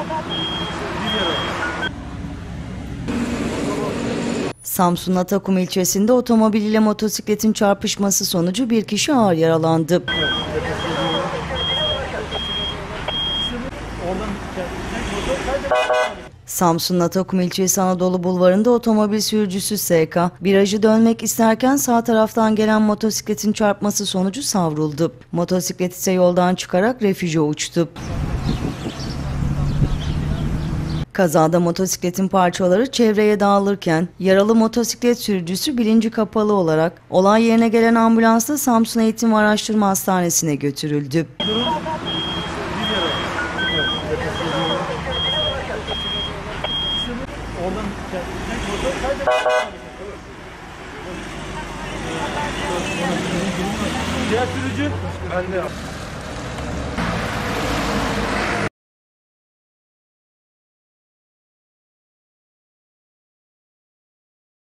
Samsun Atakum ilçesinde otomobil ile motosikletin çarpışması sonucu bir kişi ağır yaralandı. Samsun Atakum ilçesi Anadolu Bulvarı'nda otomobil sürücüsü SK, virajı dönmek isterken sağ taraftan gelen motosikletin çarpması sonucu savruldu. Motosiklet ise yoldan çıkarak refüje uçtu. Kazada motosikletin parçaları çevreye dağılırken yaralı motosiklet sürücüsü bilinci kapalı olarak olay yerine gelen ambulansla Samsun Eğitim ve Araştırma Hastanesi'ne götürüldü. Diğer sürücü bende.